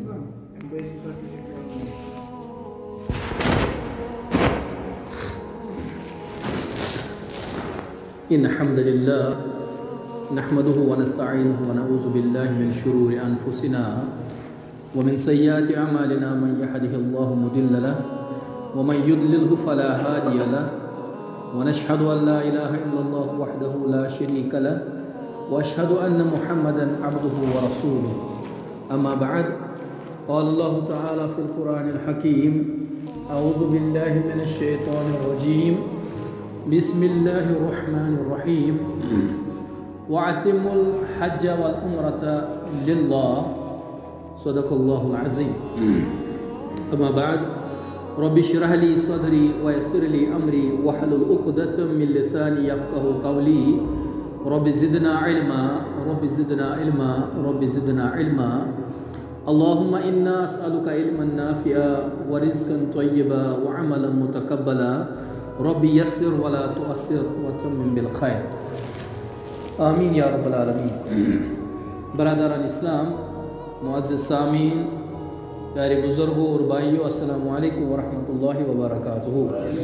إن الحمد لله نحمده ونستعينه ونعوذ بالله من شرور أنفسنا ومن سيئات أعمالنا من يهده الله مضل له ومن يضلله فلا هادي له ونشهد أن لا إله إلا الله وحده لا شريك له وأشهد أن محمدا عبده ورسوله أما بعد قال الله تعالى في القرآن الحكيم أعوذ بالله من الشيطان الرجيم بسم الله الرحمن الرحيم وأتموا الحج والعمرة لله صدق الله العظيم أما بعد رب اشرح لي صدري ويسر لي أمري واحلل عقدة من لساني يفقهوا قولي رب زدنا علما رب زدنا علما رب زدنا علما اللهم إنا أسألك علما نافعا ورزقا طيبا وعملا متقبلا رب يسر ولا تؤسر وتمم بالخير آمین یا رب العالمین. برادران اسلام، معزز سامعین، پیارے بزرگوں اور بھائیوں، السلام علیکم ورحمۃ اللہ وبرکاتہ.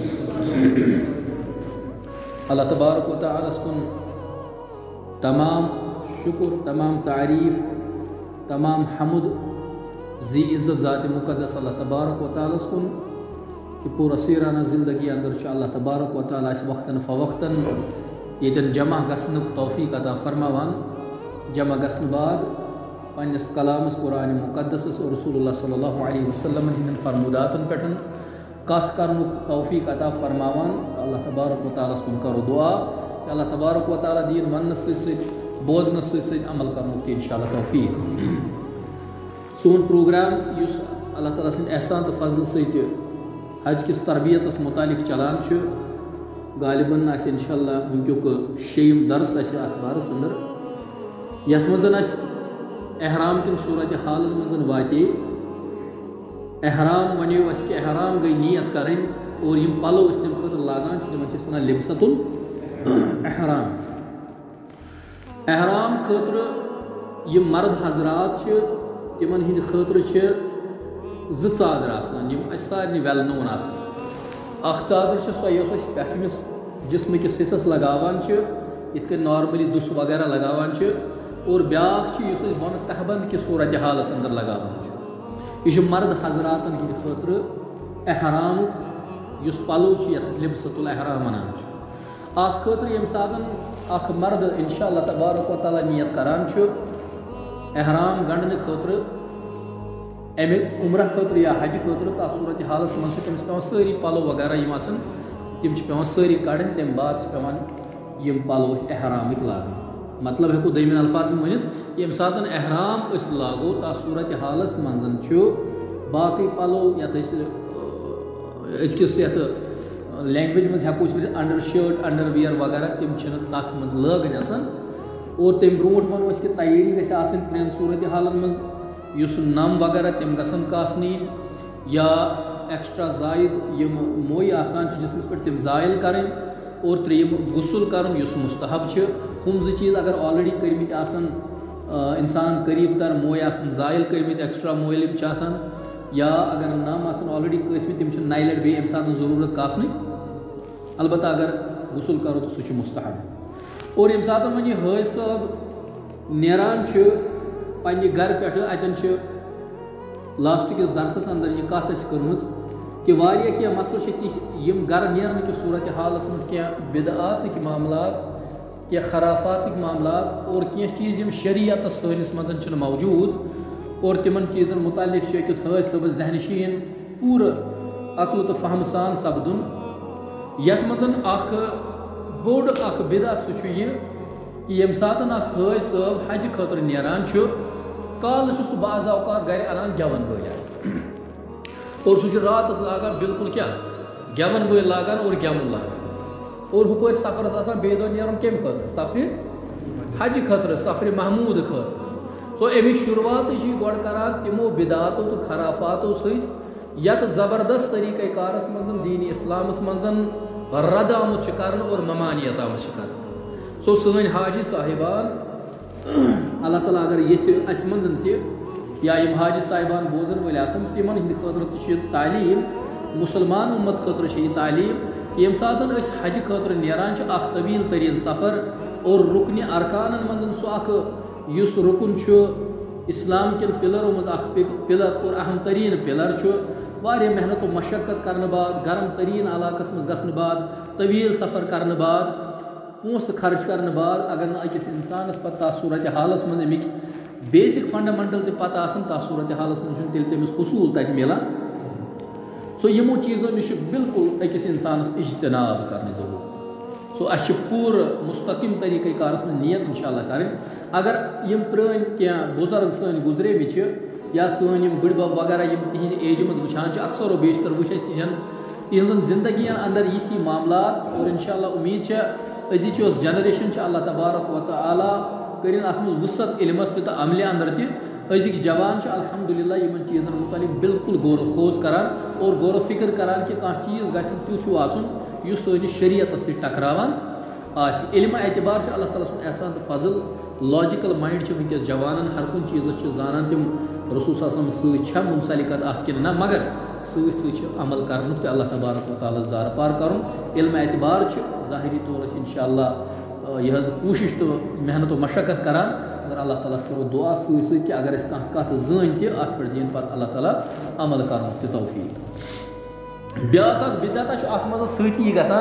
اللہ تبارک و تعالیٰ کن تمام شکر، تمام تعریف، تمام حمد ذی عزت ذات مقدس اللہ تبارک و تعالیٰ کن کہ پورا سیرانہ زندگی اندر اللہ تبارک و تعالیٰ اس وقتاً فوقتاً یتن جمع گھن توفیق عطا فرماوان. جمع گھن بعد پنس کلامس قرآن مقدس اور رسول اللہ صلی اللہ علیہ وسلم ہند فرموداتن پہ کت کرن توفیق عطا فرماوان. اللہ تبارک و تعالیٰ کن کرو دعا کہ اللہ تبارک و تعالیٰ دین ونس بوزنس ست عمل کرن تہ انشاءاللہ توفیق. سون پروگرام اس اللہ تعالیٰ سند احسان تو فضل ست حج کس تربیتس متعلق چلان غالباً انشاءاللہ ونکیک شیم درس ات بارس اندر یت من احرام کن صورت حالن من واتے. احرام ونیو اس کہ احرام گئی نیت کریں اور یم پلو اس تم خاطر لاگان تم ونان لبست الاحرام. احرام خاطر یم مرد حضرات تمن ہند خاطر زادر آسان یم اس سارے ویل نون آسان. اخ چادر سو اس پھمس جسم کس حصس لگاوان یت کن نارملی دس وغیرہ لگاوان اور بیاکھ اس بن تہبند کس صورت حالس اندر لگاوان یہ مرد حضراتن ہند خاطر احرام اس پلو یت لبست الاحرام ونان ات خاطر یم ساتن اخ مرد انشاءاللہ تبارک و تعالیٰ نیت کران احرام گنڈنے خاطر امہ عمرہ خاطر یا حج خاطر تس صورت حالس من تمس پیان ساری پلو وغیرہ تم پیان ساری کڑن تم بعد پیان یم پلو احرامک لاگن. مطلب ہیکو دمن الفاظ ونت یم ساتن احرام اس لاگو تس صورت حالس من باقی پلو یت یت لینگویج من ہیکو انڈر شرٹ انڈر ویئر وغیرہ تم تک من لاگن اور تم برونٹ ونو کہ تیاری گھس آسن ترین صورت حالن من یس نم وغیرہ تم گھن کاسنی یا ایکسٹرا زائد یم موئی آسان جسمس پہ تم زائل کریں اور تریم غسل کرن یس مستحب ہم چیز اگر آلریڈی کرمت آسن انسان قریب تر موئی آسن زائل کرمت ایکسٹرا موئی لب آسان یا اگر نم آسن آلریڈی قسمت تم نئی لٹ بیٚیہِ امہِ ساتہٕ ضروٗرت کاسنٕچ البتہ اگر غسل کرو تو سہ مستحب. اور ییٚمہِ ساتہٕ وۄنۍ یہِ حٲج صٲب نیران پنہ گھر پہ اتن لاسٹ کس درسس اندر یہ کت کرمز کہ واریاہ کینٛہہ مسلہٕ چھِ تِتھۍ یم گھر نیرن کس صورت حالس مز کینٛہہ بدعاتک معاملات کینٛہہ خرافاتک معاملات اور کینٛہہ چیز یم شریعتس سٲنِس منٛز چھِنہٕ موجود اور تمن چیزن متعلق چھِ أکِس حٲج صٲبس ذہنشین پوٗرٕ عقل تہٕ فہم سان سپدُن. یتھ منٛز اکھ بوٚڑ اکھ بدعت سُہ چھُ یہِ کہ یم ساتن اکھ حٲج صٲب حج خٲطرٕ نیران کال سہ بعض اوقات گھر انان گیون وٲلۍ اور سہ راتس لاگان بالکل کیا گیون وٲلۍ لاگان اور گیون لاگان اور ہپٲرۍ سفرس آسان بیٚیہِ دۄہ نیرُن کمہِ خٲطرٕ سفرِ حج خٲطرٕ سفرِ محموٗد خٲطرٕ. سو امِچ شروعات چھِ گۄڈٕ کران تمو بدعاتو تہٕ خرافاتو سۭتۍ یتھ زبردست طریقہ کارس منٛز دیٖنِ اسلامس منٛز رد آمُت چھُ کرنہٕ اور ممانیت آمٕژ چھِ کرنہٕ. سو سٲنۍ حاجی صاحبان اللہ تعالیٰ اگر یژھِ اَسہِ منٛز تہِ یا یم حاجی صاحبان بوزن ول آسن تمن ہند خاطر تہ تعلیم مسلمان امت خاطر یہ تعلیم یم سات اس حج خاطر نیران اخ طویل ترین سفر اور رکن ارکان من سہ اخ اس رکن اسلام کن پلروں مز اخ پلر اور اہم ترین پلر واریاہ محنت و مشقت کرنے بعد گرم ترین علاقس مز گھن بعد طویل سفر کرنے بعد پونسہ خرچ کرنے بعد اگر نہ اکس انسانس پتہ صورت حالس من امک بیسک فنڈامنٹل تہ پتہ آسن تس صورت حالس من تیل تمس حصول تک ملان سو یمو چیزوں نش بالکل اکس انسانس اجتناب کرنے ضرورت سو اس پور مستقم طریقہ کارس میں نیت انشاءاللہ کریں اگر یم پران کیا بزرگ سن گزرے بھی یا سن یم بڑبب وغیرہ یم تہذ ایج مز وچان اکثر و بیشتر وچ تہذن زندگی اندر یتھی معاملات اور انشاءاللہ امید ازچ جنریشن اللہ تبارک و تعالی کرن ات مز وسعت علمس تہ عملہ اندر تہ ازک جوان الحمدللہ یمن چیزن متعلق بالکل غور و خوض کران اور غور و فکر کران کہ کانٛہہ چیز گژھِ تیُتھ آسُن یُس سٲنِس شریعتس سۭتۍ ٹکراوان آسہِ علم اعتبار اللہ تعالیٰ سُنٛد احسان تہٕ فضل لاجِکل مایِنڈ چھِ وٕنکٮ۪س جوانن ہر کُنہِ چیٖزس چھِ زانان تِم رسول صلی اللہ علیہ وسلم سۭتۍ چھا مُنسلِکت اتھ کِنہٕ نہ مگر سۭتۍ سۭتۍ چھِ عمل کرنُک تہِ اللہ تبارک و تعالیٰ زارٕ پار کرُن علم اعتبار چھِ ظٲہری طور أسۍ انشاءاللہ یہ حظ کوٗشش تہٕ محنت و مشقت کران مگر اللہ تعالیٰ کرو دعا سۭتۍ سۭتۍ کہ اگر أسۍ کانٛہہ کتھ زٲنۍ تہِ اتھ پٮ۪ٹھ دِیِن پتہٕ اللہ تعالیٰ عمل کرنُک تہِ توفیٖق بیٛاکھ اکھ بدعتا چھُ اتھ منٛز سۭتی یہِ گژھان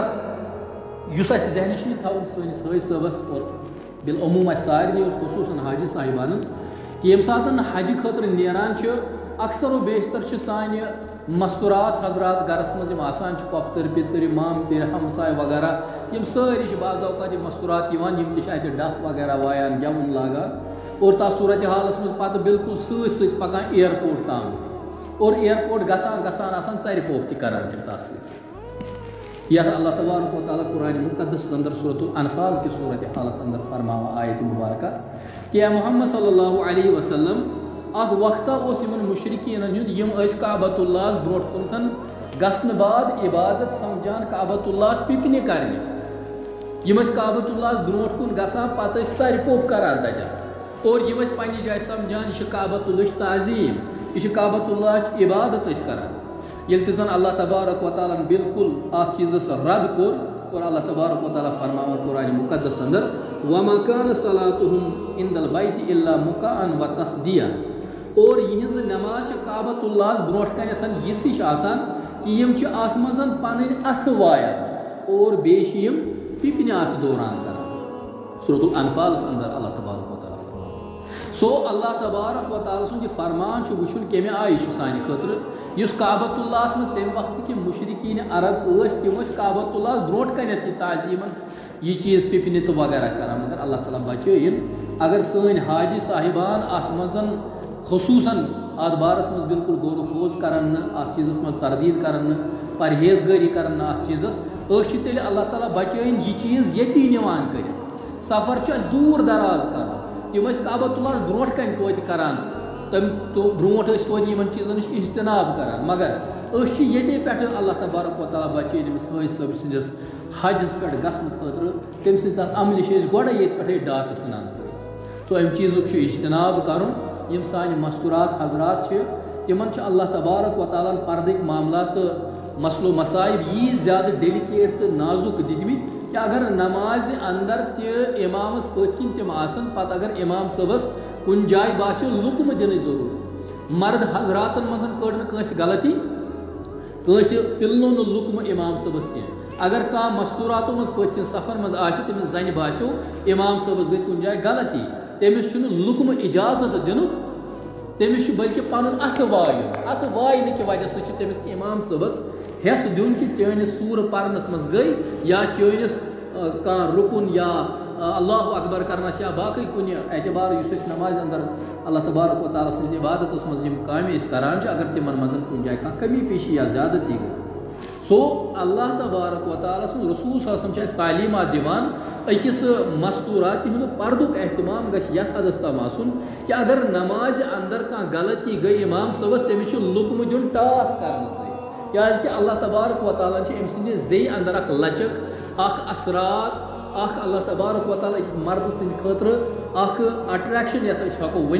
یُس اَسہِ ذہنس چھُ تھاوُن سٲنِس حٲج صٲبس اور بالعموٗم اَسہِ سارنٕے اور خصوٗصن حاجی صاحبانن کہ ییٚمہِ ساتہٕ حجہِ خٲطرٕ نیران چھِ اکثر و بیشتر چھِ سانہِ مستورات حضرات گرس منٛز یِم آسان چھِ پۄپھتٕرۍ پِتٕرۍ مامتٕرۍ ہمساے وغیرہ یِم سٲری چھِ بعض اوقات یِم مستورات یِوان یِم تہِ چھِ اَتہِ ڈف وغیرہ وایان گٮ۪وُن لاگان اور تتھ صوٗرتِ حالس منٛز پتہٕ بالکل سۭتۍ سۭتۍ پکان اِیرپورٹ تام اور اِیرپورٹ گژھان آسان ژرِ پوٚپ تہِ کران تِم تتھ سۭتۍ سۭتۍ یتھ اللہ تبارک و تعالیٰ قرآن مقدس اندر سورۃ الانفال کی صورت حالس اندر فرماوان آیت مبارکہ کہ اے محمد صلی اللہ علیہ وسلم اکھ وقتہ اوس یمن مشرکین ہُنٛد یم ٲسۍ کعبۃ اللہ برونٛٹھ کُنتھن گژھنہٕ بعد عبادت سمجھان کعبۃ اللہ پکنک کرنہِ یم ٲسۍ کعبۃ اللہ برونٛٹھ کُن گژھان پتہٕ ٲسۍ ژرِ پوٚپ کران تتٮ۪ن اور یم ٲسۍ پننہِ جایہِ سمجھان یہ چھِ کعبۃ اللہٕچ تعظیٖم یہ چھِ کعبۃ اللہٕچ عبادت ٲسۍ کران ییٚلہِ تہِ زن اللہ تبارک و تعالیٰ بالکل اتھ چیٖزس رد کوٚر اور اللہ تبارک و تعالیٰ فرماوان قرآن مقدس اندر وما كان صلاتهم عند البيت الا مكاء وتصديا اور یہنز نماز کعبۃ اللہ برونٛٹھ کنیتھ یِژھ ہِش آسان کہ یم چھِ اتھ منٛز پنٕنۍ اتھٕ وایان اور بیٚیہِ چھِ یم پِپنہِ اتھ دوران کران سورۃ الانفالس اندر اللہ تبارک و تعالیٰ سو اللہ تبارک و تعالیٰ سُنٛد یہِ فرمان چھُ وٕچھُن کمہِ آیہِ چھُ سانہِ خٲطرٕ یُس کعبۃ اللہس منٛز تمہِ وقتہٕ کہِ مشرکیٖن عرب ٲسۍ تِم ٲسۍ کعبۃ اللہ برونٛٹھ کنیتھ یہِ تعظیٖمن یہ چیٖز پِپنہِ تہٕ وغیرہ کران مگر اللہ تعالیٰ بچٲیِن اگر سٲنۍ حاجی صاحبان اتھ منٛز خصوٗصاً اتھ بارس منٛز بالکل غور و خوض کرن نہٕ اتھ چیٖزس منٛز تردیٖد کرن نہٕ پرہیزگٲری کرن نہٕ اتھ چیٖزس أسۍ چھِ تیٚلہِ اللہ تعالیٰ بچٲیِن یہِ چیٖز ییٚتی نِوان کٔرِتھ سفر چھُ اَسہِ دوٗر دراز کرُن تِم ٲسۍ کعبۃ اللہ برونٛٹھ کنہِ توتہِ کران تمہِ برونٛٹھ ٲسۍ توتہِ یِمن چیٖزن نِش اجتناب کران مگر أسۍ چھِ ییٚتے پٮ۪ٹھٕ اللہ تبارک و تعالیٰ بچٲیِن أمِس حٲج صٲب سٕنٛدِس حجس پٮ۪ٹھ گژھنہٕ خٲطرٕ تٔمۍ سٕنٛدِ تتھ عملہِ چھِ أسۍ گۄڈے ییٚتہِ پٮ۪ٹھے ڈاکہٕ ژھٕنان ترٛٲیِتھ سو امہِ چیٖزُک چھُ اجتناب کرُن یم سانہِ مستورات حضرات چھِ تمن چھِ اللہ تبارک و تعالیٰ ہن پردٕکۍ معاملات تہٕ مسلو مسائب ییٖتۍ زیادٕ ڈیلِکیٹ تہٕ نازُک دِتمٕتۍ کہ اگر نمازِ اندر تہِ امامس پٔتھۍ کِنۍ تِم آسن پتہٕ اگر امام صٲبس کُنہِ جایہِ باسیو لُکمہٕ دِنٕچ ضروٗرت مرد حضراتن منٛز کٔڑ نہٕ کٲنٛسہِ غلطی کٲنٛسہِ پِلنو نہٕ لُکمہٕ امام صٲبس کینٛہہ اگر کانٛہہ مستوراتو منٛز پٔتھۍ کِنۍ سفر منٛز آسہِ تٔمِس زنہِ باسیو امام صٲبس گٔے کُنہِ جایہِ غلطی تٔمِس چھُنہٕ لُکمہٕ اجازت دِنُک تٔمِس چھُ بٔلکہِ پنُن اتھٕ وایُن اتھٕ واینہٕ کہِ وجہ سۭتۍ چھُ تٔمِس امام صٲبس حٮ۪س دیُن کہ چٲنِس سوٗرٕ پرنس منٛز گٔے یا چٲنِس کانٛہہ رُکُن یا اللہ اکبر کرنس یا باقٕے کُنہِ اعتبار یُس أسۍ نمازِ اندر اللہ تبارک و تعالیٰ سٕنٛدِ عبادتس منٛز یِم کامہِ أسۍ کران چھِ اگر تِمن منٛز کُنہِ جایہِ کانٛہہ کمی پیشی یا زیادتی گٔے سو اللہ تبارک و تعالیٰ سُنٛد رسول صلی اللہ علیہ وسلم چھِ اَسہِ تعلیٖمات دِوان أکِس مستوٗرات ہُنٛد پردُک احتمام گژھِ یتھ حدس تام آسُن کہ اگر نمازِ اندر کانٛہہ غلطی گٔے امام صٲبس تٔمِس چھُ لُکمہٕ دیُن ٹاس کرنہٕ سۭتۍ کیازکہِ اللہ تبارک و تعالیٰ چھِ أمۍ سٕنٛدِ زیٚیہِ اندر اکھ لچک اکھ اثرات اکھ اللہ تبارک و تعالیٰ أکِس مردٕ سٕنٛدِ خٲطرٕ اکھ اٹریکشن یتھ أسۍ ہٮ۪کو ؤنِتھ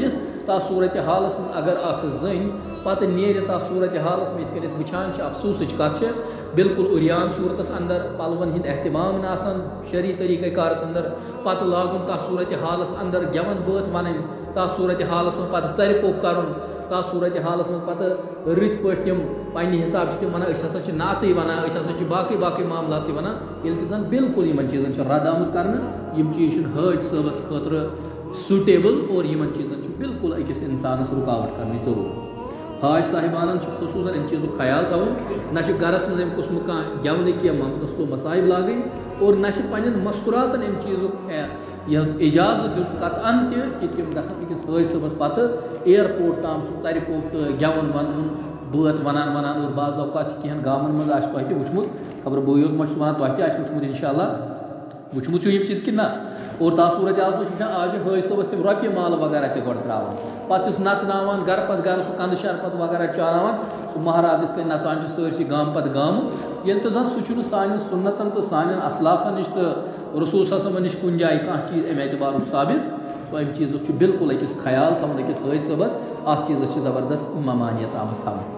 تا صورت حالس من اگر اخ زن پتہ نیرِ تا صورت حالس میں یتھ کنۍ وچھان افسوسٕچ کتھ بالکل اریان صورتس اندر پلون ہند اہتمام ناسان شرعی طریقہ کارس اندر پتہ لاگن تا صورت حالس اندر گیون بٲتھ ونٕنۍ تا صورت حالس من پتہ ژرِ پوٚپ کرُن تا صورت حالس من پتہ رٕتۍ پٲٹھۍ تِم پننہِ حساب چھِ تِم ونان أسۍ ہسا چھِ نعتٕے ونان أسۍ ہسا چھِ باقٕے معاملات تہِ ونان ییٚلہِ تہِ زن بالکل یِمن چیٖزن چھِ رد آمُت کرنہٕ یِم چیٖز چھِنہٕ حٲج صٲبس خٲطرٕ سوٗٹیبل اور یِمن چیٖزن چھُ بالکل أکِس انسانس رُکاوٹ کرنٕچ ضروٗرت حاج صاحبانن چھُ خصوٗصن امہِ چیٖزُک خیال تھاوُن نہ چھِ گرس منٛز امہِ قٕسمُک کانٛہہ گٮ۪ونہٕ کینٛہہ مسلو مصائب لاگٕنۍ اور نہ چھِ پننٮ۪ن مستوراتن امہِ چیٖزُک یہِ حظ اجازت دیُن قطعن تہِ کہِ تِم گژھن أکِس حٲج صٲبس پتہٕ اِیرپورٹ تام سُہ ژرِ پوٚپ تہٕ گٮ۪وُن ونُن بٲتھ ونان اور بعض اوقات چھِ کینٛہن گامن منٛز آسہِ تۄہہِ تہِ وٕچھمُت خبر بٕے یوت ما چھُس ونان تۄہہِ تہِ آسہِ وٕچھمُت انشاء اللہ وٕچھمُت چھُو یِم چیٖز کِنہٕ نہ اور تا صورت حالس منٛز چھِ وٕچھان آز چھِ حٲج صٲبس تِم رۄپیہِ مال وغیرہ تہِ گۄڈٕ ترٛاوان پتہٕ چھِس نژناوان گرٕ پتہٕ گرٕ سُہ کندٕ شربت وغیرہ چاوناوان سُہ مہراز یِتھ کٔنۍ نژان چھِ سٲرسٕے گامہٕ پتہٕ گامہٕ ییٚلہِ تہِ زن سُہ چھُنہٕ سانٮ۪ن سُنتن تہٕ سانٮ۪ن اسلافن نِش تہٕ رسول صلی اللہ علیہ وسلم نِش کُنہِ جایہِ کانٛہہ چیٖز امہِ اعتبارُک ثابت سُہ امہِ چیٖزُک چھُ بالکل أکِس خیال تھاوُن أکِس حٲج صٲبس اتھ چیٖزس چھِ زبردست ممانیت آمٕژ تھاونہٕ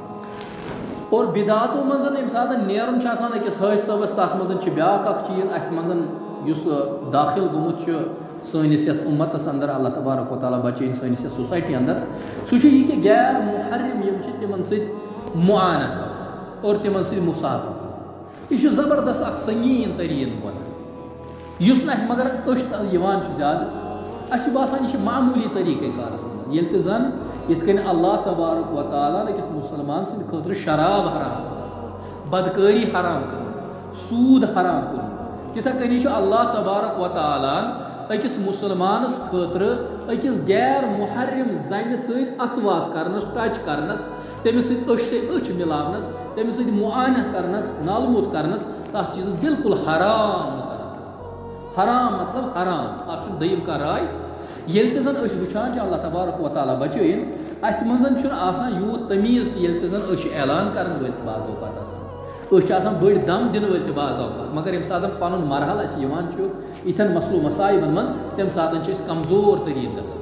اور بدعاتو منٛز ییٚمہِ ساتہٕ نیرُن چھُ آسان أکِس حٲج صٲبس تتھ منٛز چھِ بیٛاکھ اکھ چیٖز اسہِ منٛز یُس داخل گوٚمُت چھُ سٲنِس یتھ اُمتس اندر اللہ تبارک و تعالیٰ بچٲیِن سٲنِس یتھ سوسایٹی اندر سُہ چھُ یہِ کہِ غیر محرم یِم چھِ تِمن سۭتۍ معانہ اور تِمن سۭتۍ مُصافحہ یہِ چھُ زبردست اکھ سنگیٖن تریٖن گۄناہ یُس نہٕ اَسہِ مگر أچھ تل یِوان چھُ زیادٕ اَسہِ چھُ باسان یہِ چھُ معموٗلی طریٖقے کارس اندر ییٚلہِ تہِ زن یِتھ کٔنۍ اللہ تبارک و تعالیٰ أکِس مُسلمان سٕنٛدِ خٲطرٕ شراب حرام کٔرمٕژ بدکٲری حرام کٔرمٕژ سوٗد حرام کٔرمٕژ تِتھے کٔنی چھُ اللہ تبارک و تعالیٰ أکِس مُسلمانس خٲطرٕ أکِس غیر محرم زنہِ سۭتۍ اتھواس کرنس ٹچ کرنس تٔمِس سۭتۍ أچھ سۭتۍ أچھ مِلاونس تٔمِس سۭتۍ معانہ کرنس نال موٚت کرنس تتھ چیٖزس بالکل حرام کران حرام مطلب حرام اتھ چھُنہٕ دٔیِم کانٛہہ راے ییٚلہِ تہِ زن أسۍ وٕچھان چھِ اللہ تبارک و تعالیٰ بچٲیِن اسہِ منٛز چھُنہٕ آسان یوٗت تمیٖز کہِ ییٚلہِ تہِ زن أسۍ چھِ اعلان کرن وٲلۍ تہِ بعض اوقات آسان أسۍ چھِ آسان بٔڑۍ دم دِنہٕ وٲلۍ تہِ بعض اوقات مگر ییٚمہِ ساتہٕ پنُن مرحل اسہِ یِوان چھُ یِتھٮ۪ن مسلو مصائبن منٛز تمہِ ساتہٕ چھِ أسۍ کمزور تریٖن گژھان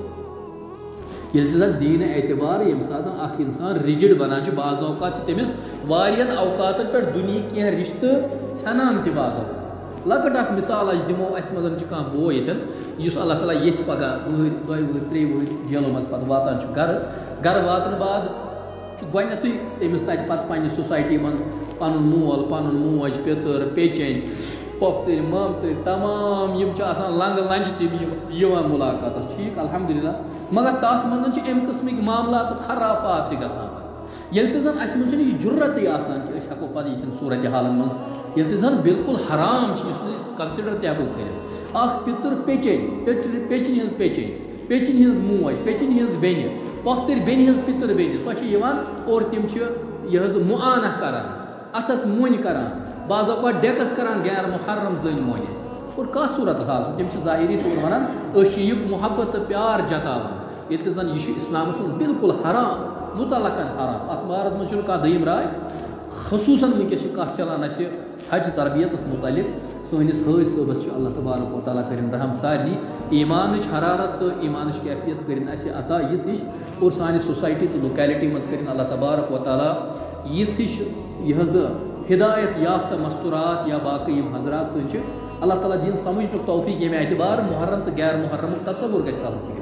ییٚلہِ تہِ زن دیٖنہٕ اعتبار ییٚمہِ ساتہٕ اکھ انسان رِجِڈ بنان چھُ بعض اوقات چھِ تٔمِس واریاہن اوقاتن پٮ۪ٹھ دُنہِکۍ کینٛہہ رِشتہٕ ژھٮ۪نان تہِ بعض اوقات لۄکٕٹ اکھ مثال أسۍ دِمو اسہِ منٛز چھُ کانٛہہ بوے ییٚتٮ۪ن یُس اللہ تعالیٰ ییٚژھِ پگاہ ؤہٕرۍ 2 ؤہٕرۍ 3 ؤہٕرۍ جیلو منٛز پتہٕ واتان چھُ گرٕ واتنہٕ بعد چھُ گۄڈنیٚتھٕے تٔمِس تتہِ پتہٕ پننہِ سوسایٹی منٛز پنُن مول پنُن موج پیٚتٕر پیٚچٮ۪نۍ پۄپھتٕرۍ مامتٕرۍ تمام یِم چھِ آسان لنٛگہٕ لنٛجہِ تِم یِوان مُلاقاتس ٹھیٖک الحمدُاللہ مگر تتھ منٛز چھِ امہِ قٕسمٕکۍ معاملات تہٕ خرافات تہِ گژھان ییٚلہِ تہِ زن اسہِ منٛز چھُنہٕ یہِ جُرتٕے آسان کہِ أسۍ ہٮ۪کو پتہٕ یِتھٮ۪ن صوٗرتِ حالن منٛز ییٚلہِ تہِ زن بالکل حرام چھِ یُس نہٕ أسۍ کنسِڈر تہِ ہٮ۪کو کٔرِتھ اکھ پِتٕر پیٚچٮ۪نۍ پیٚچِنۍ ہٕنٛز پیٚچِنۍ ہٕنٛز موج پیٚچِنۍ ہٕنٛز بیٚنہِ پۄپھتٕرۍ بیٚنہِ ہٕنٛز پِتٕر بیٚنہِ سۄ چھِ یِوان اور تِم چھِ یہِ حظ معانہ کران اتھس مۄنۍ کران بعض اوقات ڈیکس کران غیر محرم زٔنۍ مۄنۍ اَسہِ اور کتھ صوٗرت حالس منٛز تِم چھِ ظٲہری طور ونان أسۍ چھِ یہِ محبت تہٕ پیار جتاوان ییٚلہِ تہِ زن یہِ چھُ اسلامس منٛز بالکل حرام مُتعلقن حرام اتھ بارس منٛز چھُنہٕ کانٛہہ دٔیِم راے خصوٗصن وٕنکیٚس چھِ کتھ چلان اسہِ حج تربیتس متعلق سٲنِس حٲج صٲبس چھُ اللہ تبارک و تعالیٰ کٔرِنۍ رحم سارنٕے ایمانٕچ حرارت تہٕ ایمانٕچ کیفیت کٔرِنۍ اسہِ عطا یِژھ ہِش اور سانہِ سوسایٹی تہٕ لوکیلٹی منٛز کٔرِنۍ اللہ تبارک و تعالیٰ یِژھ ہِش یہِ حظ ہدایت یافتہ مستورات یا باقٕے یِم حضرات سۭتۍ چھِ اللہ تعالیٰ دِیِن سمجھنُک توفیق ییٚمہِ اعتبار محرم تہٕ غیر محرمُک تصوُر گژھِ تَرُن فِکرِ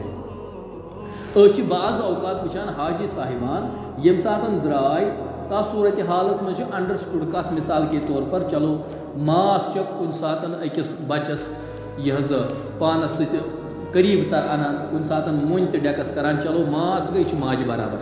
أسۍ چھِ بعض اوقات وٕچھان حاجی صاحبان ییٚمہِ ساتہٕ درٛاے تتھ صوٗرتِ حالس منٛز چھِ انڈرسٹوٗڈ کتھ مثال کے طور پر چلو ماس چھِ کُنہِ ساتہٕ أکِس بچس یہِ حظ پانس سۭتۍ قریٖب تر انان کُنہِ ساتہٕ مۄنۍ تہِ ڈیکس کران چلو ماس گٔے چھِ ماجہِ برابر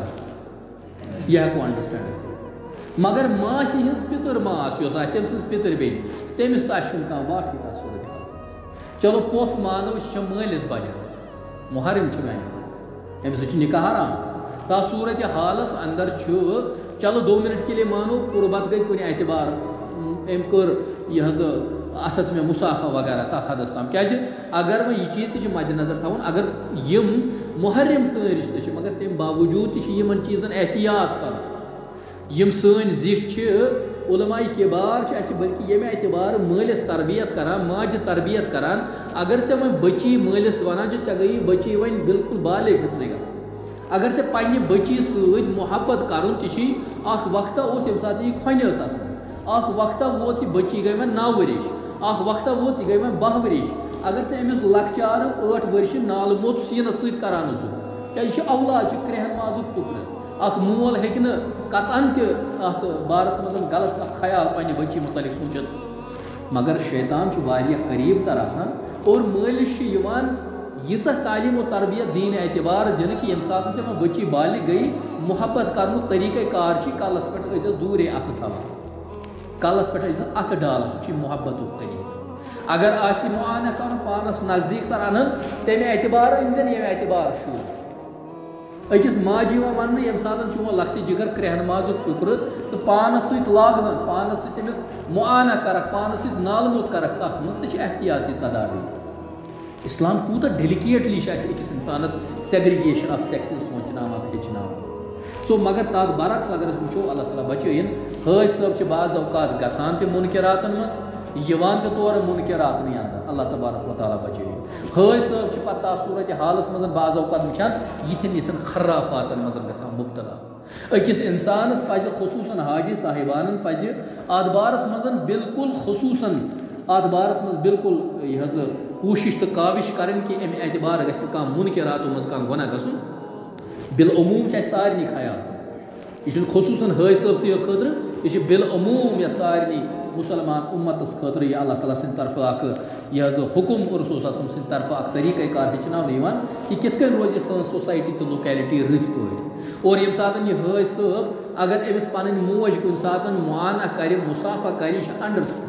آسان یہِ ہٮ۪کو انڈرسٹینڈ أسۍ کٔرِتھ مگر ماسہِ ہٕنٛز پِتٕر ماس یۄس آسہِ تٔمۍ سٕنٛز پِتٕر بیٚنہِ تٔمِس تہِ آسہِ چھُنہٕ کانٛہہ واٹھٕے تتھ صوٗرتِ حالس منٛز چلو پۄپھ مانو یہِ چھِ مٲلِس بجان محرم چھِ میانہِ خٲطرٕ أمِس سۭتۍ چھُ نکاح حرام تتھ صوٗرتِ حالس اندر چھُ چلو 2 منٹ کے لیے مانو قربت گئی کُنہِ اعتبار أمۍ کٔر یہِ حظ اتھس مےٚ مُصافہ وغیرہ تتھ حدس تام کیازِ اگر وۄنۍ یہِ چیٖز تہِ چھِ مدِ نظر تھاوُن اگر یِم محرم سٲنۍ رشتہٕ چھِ مگر تمہِ باوجوٗد تہِ چھِ یِمن چیٖزن احتیاط کرُن یِم سٲنۍ زِٹھۍ چھِ علماء کِبار چھِ اَسہِ بلکہِ ییٚمہِ اعتبار مٲلِس تربیت کران ماجہِ تربیت کران اگر ژےٚ وۄنۍ بٔچی مٲلِس ونان چھِ ژےٚ گٔیی بٔچی وۄنۍ بالکل بالغ گٔژھنٕے گژھان اگر ژے پننہِ بچی سۭتۍ محبت کرُن تہِ چھی اکھ وقتہ اوس ییٚمہِ ساتہٕ یہِ کھۄنہِ ٲس آسان اکھ وقتہ ووت یہِ بچی گٔے وۄنۍ 9 ؤرِش اکھ وقتہ ووت یہِ گٔے وۄنۍ 12 ؤرِش اگر ژےٚ أمِس لۄکچارٕ 8 ؤرشہِ نالہٕ موٚت سیٖنَس سۭتۍ کران ژٕ کیٛازِ یہِ چھُ اولاد چھُ کرٛٮ۪ہن مازُک ٹُکرٕ اکھ مول ہیٚکہِ نہٕ قطعن تہِ اَتھ بارس منٛز غلط کانٛہہ خیال پننہِ بچی متعلق سوٗنٛچِتھ مگر شیطان چھُ واریاہ قریٖب تر آسان اور مٲلِس چھِ یِوان ییٖژاہ تعلیٖم و تربیت دینہِ اعتبار دِنہٕ کہِ ییٚمہِ ساتہٕ ژےٚ وۄنۍ بچی بالغ گٔیی محبت کرنُک طریٖقے کار چھُے کلس پٮ۪ٹھ ٲسۍزٮ۪س دوٗرے اَتھٕ تھاوان کلس پٮ۪ٹھ ٲسۍزٮ۪س اَتھٕ ڈالہٕ سُہ چھُے محبتُک طریٖقہٕ اگر آسہِ معانہ کرُن پانس نزدیٖک تر انن تمہِ اعتبار أنۍزٮ۪ن ییٚمہِ اعتبار شُر أکِس ماجہِ یِوان وننہٕ ییٚمہِ ساتہٕ چون لۄکٹہِ جگر کرٛٮ۪ہن مازُک ٹُکرٕ ژٕ پانس سۭتۍ لاگنہٕ پانس سۭتۍ تٔمِس معانہ کرکھ پانس سۭتۍ نالہٕ موٚت کرکھ تتھ منٛز تہِ چھِ احتیاطی تدابیر اسلام کوٗتاہ ڈیلِکیٹلی چھِ اَسہِ أکِس اِنسانس سیگریگیشن آف سیکسز سونٛچناوان ہیٚچھناوان سو مگر تتھ برعکس اگر أسۍ وٕچھو اللہ تعالیٰ بچٲیِن حٲج صٲب چھِ بعض اوقات گژھان تہِ مُنکِراتن منٛز یِوان تہِ تورٕ مُنکِراتنٕے اندر اللہ تبارک و تعالیٰ بچٲیِن حٲج صٲب چھِ پتہٕ تتھ صوٗرتِ حالس منٛز بعض اوقات وٕچھان یِتھٮ۪ن خرافاتن منٛز گژھان مُبتلا أکِس اِنسانس پزِ خصوٗصن حاجی صاحبانن پزِ اتھ بارس منٛز بالکل خصوٗصن اتھ بارس منٛز بالکل یہِ حظ کوٗشش تہٕ کاوِش کرٕنۍ کہِ امہِ اعتبار گژھِ نہٕ کانٛہہ مُنکِراتو منٛز کانٛہہ گۄناہ گژھُن بالعموٗم چھِ اَسہِ سارنٕے خیال یہِ چھُنہٕ خصوٗصن حٲج صٲب سٕے یوت خٲطرٕ یہِ چھِ بالعموٗم یتھ سارنٕے مُسلمان اُمتس خٲطرٕ یہِ اللہ تعالیٰ سٕنٛدِ طرفہٕ اکھ یہِ حظ حُکُم اور رسول صلی اللہ علیہ وسلم سٕنٛدِ طرفہٕ اکھ طریٖقے کار ہیٚچھناونہٕ یِوان کہِ کِتھ کٔنۍ روزِ سٲنۍ سوسایٹی تہٕ لوکیلٹی رٕتۍ پٲٹھۍ اور ییٚمہِ ساتہٕ یہِ حٲج صٲب اگر أمِس پنٕنۍ موج کُنہِ ساتہٕ معانہ کرِ مُسافہ کرِ یہِ چھِ انڈرسٹوٗڈ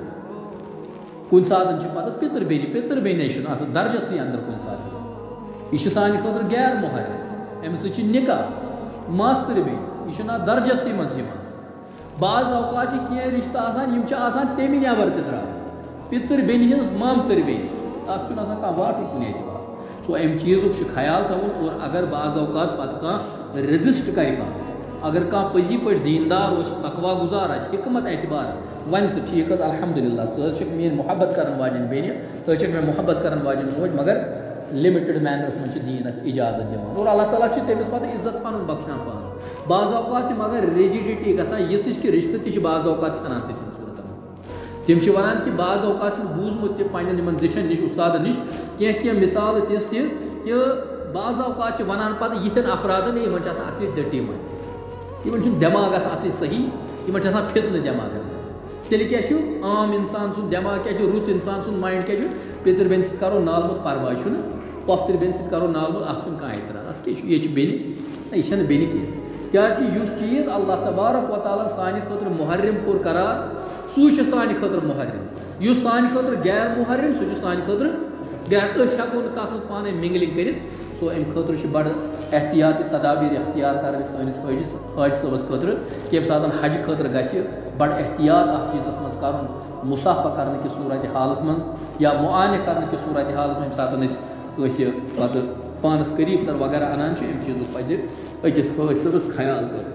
کُنہِ ساتہٕ چھِ پتہٕ پِتٕر بیٚنہِ چھُنہٕ آسان درجسٕے انٛدر کُنہِ ساتہٕ یہِ چھِ سانہِ خٲطرٕ غیر محرم أمِس سۭتۍ چھِ نکاح ماستٕر بیٚنہِ یہِ چھُنہٕ اتھ درجسٕے منٛز یِوان بعض اوقات چھِ کینٛہہ رِشتہٕ آسان یِم چھِ آسان تمہِ نٮ۪بر تہِ درٛامٕتۍ پِتٕر بیٚنہِ ہِنٛز مامتٕر بیٚنہِ اتھ چھُنہٕ آسان کانٛہہ واٹٕے کُنہِ اعتبار سو امہِ چیٖزُک چھُ خیال تھاوُن اور اگر بعض اوقات پتہٕ کانٛہہ رِزسٹ کرِ کانٛہہ اگر کانٛہہ پٔزی پٲٹھۍ دیٖندار اوس تقوا گُزار آسہِ حکمت اعتبار وَنہِ سُہ ٹھیٖک حظ الحمدُاللہ ژٕ حظ چھکھ میٲنۍ محبت کرن واجٮ۪ن بیٚنہِ ژٕ حظ چھکھ مےٚ محبت کرن واجٮ۪ن موج مگر لِمِٹِڈ مینرس منٛز چھُ دیٖن اَسہِ اِجازت دِوان اور اللہ تعالیٰ چھُ تٔمِس پتہٕ عزت پنُن بخشان پانہٕ بعض اوقات چھِ مگر ریجِڈِٹی گژھان یِژھ ہِش کہِ رِشتہٕ تہِ چھِ بعض اوقات ژھٮ۪نان تِتھٮ۪ن صوٗرتن منٛز تِم چھِ ونان کہِ بعض اوقات چھُنہٕ بوٗزمُت تہِ پننٮ۪ن یِمن زِٹھٮ۪ن نِش اُستادن نِش کینٛہہ مِثالہٕ تِژھ تہِ کہِ بعض اوقات چھِ ونان پتہٕ یِتھٮ۪ن افرادن یِمن چھِ آسان اصلی ڈٔٹی منٛز یِمن چھُنہٕ دٮ۪ماغ آسان اصلی صحیح یِمن چھِ آسان فِتنہٕ دٮ۪ماغ تیٚلہِ کیٛاہ چھُ عام اِنسان سُنٛد دٮ۪ماغ کیٛاہ چھُ رُت اِنسان سُنٛد مایِنٛڈ کیٛاہ چھُ پِتٕر بیٚنہِ سۭتۍ کرو نالہٕ موٚت پرواے چھُنہٕ پۄپھتٕر بیٚنہِ سۭتۍ کرو نالہٕ موٚت اتھ چھُنہٕ کانٛہہ اعتراض اتھ کیٛاہ چھُ یہِ چھِ بیٚنہِ نہ یہِ چھنہٕ بیٚنہِ کینٛہہ کیٛازِکہِ یُس چیٖز اللہ تبارک و تعالیٰ سانہِ خٲطرٕ محرم کوٚر قرار سُے چھُ سانہِ خٲطرٕ محرم یُس سانہِ خٲطرٕ غیر محرم سُہ چھُ سانہِ خٲطرٕ غیر أسۍ ہٮ۪کو نہٕ تتھ منٛز پانے مِنگلِنگ کٔرِتھ سو امہِ خٲطرٕ چھِ بڑٕ احتیاطی تدابیر اختیار کرٕنۍ سٲنِس حٲج صٲبس خٲطرٕ کہِ ییٚمہِ ساتہٕ حج خٲطرٕ گژھِ بڑٕ احتیاط اتھ چیٖزس منٛز کرُن مُسافہ کرنہٕ کِس صوٗرتِ حالس منٛز یا معانہِ کرنہٕ کِس صوٗرتِ حالس منٛز ییٚمہِ ساتہٕ أسۍ پتہٕ پانس قریٖب تر وغیرہ انان چھِ امہِ چیٖزُک پزِ أکِس حٲج صٲبس خیال کرُن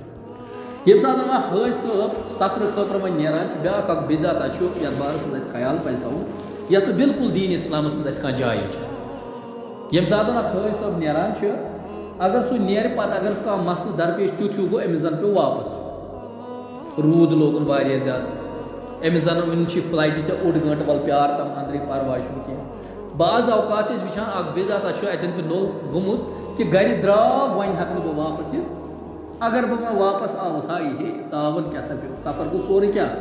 ییٚمہِ ساتہٕ وۄنۍ حٲج صٲب سفرٕ خٲطرٕ وۄنۍ نیران چھِ بیٛاکھ اکھ بِدعت چھُ یتھ بارس منٛز اَسہِ خیال پزِ تھاوُن یتھ بالکل دیٖن اسلامس منٛز اَسہِ کانٛہہ جاے چھِ ییٚمہِ ساتہٕ اکھ حٲج صٲب نیران چھُ اگر سُہ نیرِ پتہٕ اگر کانٛہہ مسلہٕ درپیش تیُتھ ہیوٗ گوٚو أمِس زن پیوٚو واپس روٗد لوگُن واریاہ زیادٕ أمِس زن وُنہِ چھِ فلایٹہِ ژےٚ اوٚڑ گٲنٛٹہٕ وَلہٕ پیار تام انٛدرٕے پرواے چھُنہٕ کینٛہہ بعض اوقات چھِ أسۍ وٕچھان اکھ بِدعت چھُ اَتٮ۪ن تہِ نوٚو گوٚمُت کہِ گرِ درٛاو وۄنۍ ہٮ۪کہٕ نہٕ بہٕ واپس یِتھ اگر بہٕ وۄنۍ واپس آوُس ہاے ہے تاوَن کیٛاہ سا پیوٚو سفر گوٚو سورُے کیٛاہ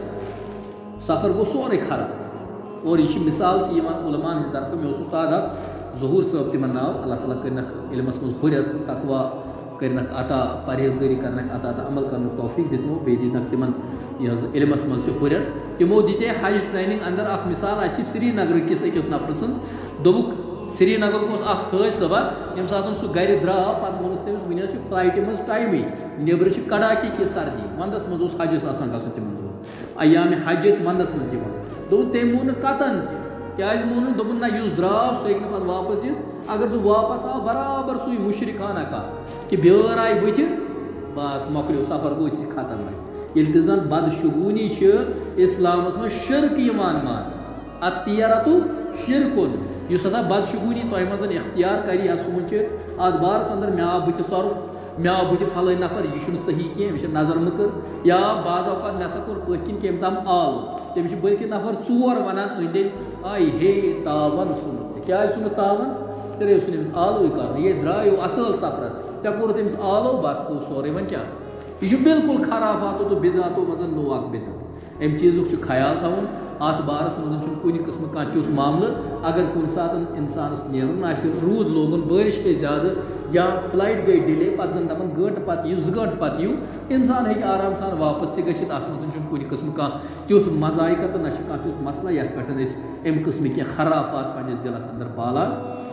سفر گوٚو سورُے خراب اور یہِ چھِ مِثال تہِ یِوان عُلماہن ہِنٛدِ طرفہٕ مےٚ اوس اُستاد اکھ ظہوٗر صٲب تِمن ناو اللہ تعالیٰ کٔرنکھ علمس منٛز ہُرٮ۪ر تقوا کٔرنکھ عطا پرہیزگٲری کرنکھ عطا تہٕ عمل کرنُک توفیٖق دِتمو بیٚیہِ دِتنکھ تِمن یہِ حظ علمس منٛز تہِ ہُرٮ۪ر تِمو دِژے حج ٹرینِنٛگ انٛدر اکھ مِثال اَسہِ سرینگرٕ کِس أکِس نفرٕ سٕنٛز دوٚپُکھ سرینگرُک اوس اکھ حٲج صٲبا ییٚمہِ ساتہٕ سُہ گرِ درٛاو پتہٕ ووٚنُکھ تٔمِس وُنہِ حظ چھِ فلایٹہِ منٛز ٹایمٕے نیبرٕ چھِ کڑاکی کی سردی ونٛدس منٛز اوس حجس آسان گژھُن تِمن دۄہن ایامہِ حج ٲسۍ ونٛدس منٛز یِوان دوٚپُن تٔمۍ مون نہٕ قطن تہِ کیٛازِ مون نہٕ دوٚپُن نہ یُس درٛاو سُہ ہیٚکہِ نہٕ پتہٕ واپس یِتھ اگر سُہ واپس آو برابر سُے مُشرِکانہ کتھ کہِ بیٲر آیہِ بٕتھِ بس مۄکلیو سفر گوٚو أسۍ ختم وۄنۍ ییٚلہِ تہِ زن بدشگوٗنی چھِ اسلامس منٛز شرک یِوان ماننہٕ اتیرتُ شرکُن اس ہسا بدشگونی تہ مزن اختیار کری یا سوچ ات بارس اندر مے آو بت صرف مے آو بت فلٲنۍ نفر یہ صحیح کی یہ نظر مکر یا بعض اوقات مے ہسا کور پٔتھۍ کِنۍ کٔمۍ تام آل تٔمِس چھِ بٔلکہِ نفر ژور ونان أنٛدۍ أنٛدۍ آے ہے تاون ژھُنُتھ ژےٚ کیٛازِ ژھُنُتھ تاون ژےٚ رٲیِو ژھُن أمِس آلوٕے کَرُن یے درٛایو اَصٕل سفرس ژےٚ کوٚرُتھ أمِس آلو بس گوٚو سورُے وۄنۍ کیٛاہ یہ بالکل خرافاتو تو بدعاتو مزن نو اخ بدعت ام چیزک خیال تھاؤن ات بارس مزن کن قسم کھانا تیت معاملہ اگر کن سات انسانس نیرن رود لوگن بارش گئی زیادہ یا فلائٹ گئی ڈیلے پتہ زن دپان گنٹہ پتہ یو زٕ گنٹہ پتہ یو انسان ہیٚکہِ آرام سان واپس تہِ گژھِتھ ات مزن کن قسم کھانا تیت مزائقہ تو نہ تیت مسئلہ یت پٮ۪ٹھ أسۍ امہِ قسمٕکۍ کینٛہہ خرافات پننس دلس اندر بالان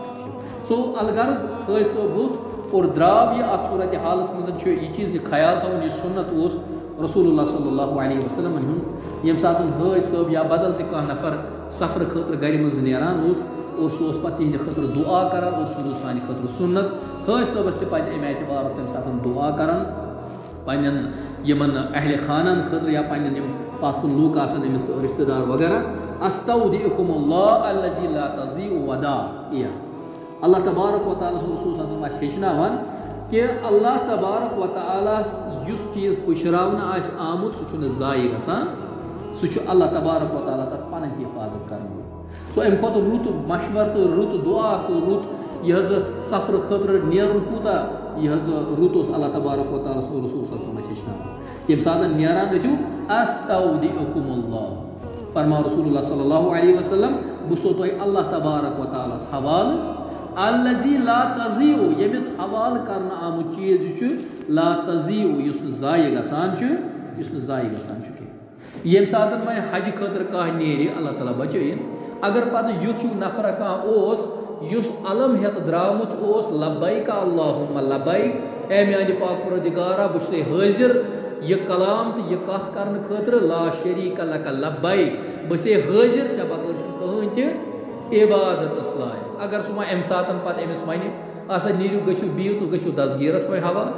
سو الغرض حٲج صٲب ووٚتھ اور درٛاو یہِ اتھ صورت حالس منٛز یہ چیز یہ خیال تھاؤن یہ سنت اوس رسول اللہ صلی اللہ علیہ وسلم ہُنٛد ییٚمہِ ساتہٕ حٲج صٲب یا بدل تہِ کانٛہہ نفر سفر خٲطرٕ گرِ منٛز نیران اوس اور سُہ اوس پتہٕ تِہنٛدِ خٲطرٕ دعا کران اور سُہ روٗد سانہِ خٲطرٕ سنت حٲج صٲبس تہِ پزِ امہِ اعتبارُک تمہِ ساتہٕ دعا کران پننٮ۪ن یِمن اہلِ خانن خٲطرٕ یا پننٮ۪ن یِم پتھ کُن لوٗکھ آسان أمِس رشتہٕ دار وغیرہ استودعکم اللہ الذی لا تضیع ودائعہ اللہ تبارک و تعالیٰ رسول صلی اللہ علیہ وسلم اَسہِ ہیٚچھناوان کہ اللہ تبارک و تعالیٰ یُس چیز پُشراونہٕ آسہِ آمُت سُہ چھُنہٕ ضایع گژھان سُہ چھُ اللہ تبارک و تعالیٰ تتھ پنٕنۍ حفاظت کران سو امہِ کھۄتہٕ رُت مشور تہٕ رُت دعا تہٕ رُت یہِ حظ سفرٕ خٲطرٕ نیرُن کوٗتاہ یہِ حظ رُت اوس اللہ تبارک و تعالیٰ رسول صلی اللہ علیہ وسلم اَسہِ ہیٚچھناوان ییٚمہِ ساتہٕ نیران ٲسِو استودعکم اللہ فرماو رسول اللہ صلی اللہ علیہ وسلم بہٕ سو تۄہہِ اللہ تبارک و تعالیٰ ہس حوالہٕ الذی لا تضیع ییٚمِس حوالہٕ کرنہٕ آمُت چیٖز یہِ چھُ لا تضیع یُس نہٕ ضایع گژھان چھُ یُس نہٕ ضایع گژھان چھُ کینٛہہ ییٚمہِ ساتہٕ وۄنۍ حجہِ خٲطرٕ کانٛہہ نیرِ اللہ تعالیٰ بچٲیِن اگر پتہٕ یُتھ ہیوٗ نفرا کانٛہہ اوس یُس علم ہیٚتھ درٛامُت اوس لبیک اللہُمہ لبیک اے میانہِ پاک پروردگارا بہٕ چھُسے حٲضِر یہ کلام تہٕ یہِ کتھ کرنہٕ خٲطرٕ لا شریٖک لک لبیک بہٕ چھُسے حٲضِر ژےٚ بغٲر چھُنہٕ کٕہٕنۍ تہِ عبادتس لایق اگر سُہ وۄنۍ امہِ ساتہٕ پتہٕ أمِس وَنہِ ہسا نیٖرِو گٔژھِو بِہِو تہٕ گٔژھِو دسگیٖرس وۄنۍ حوالہٕ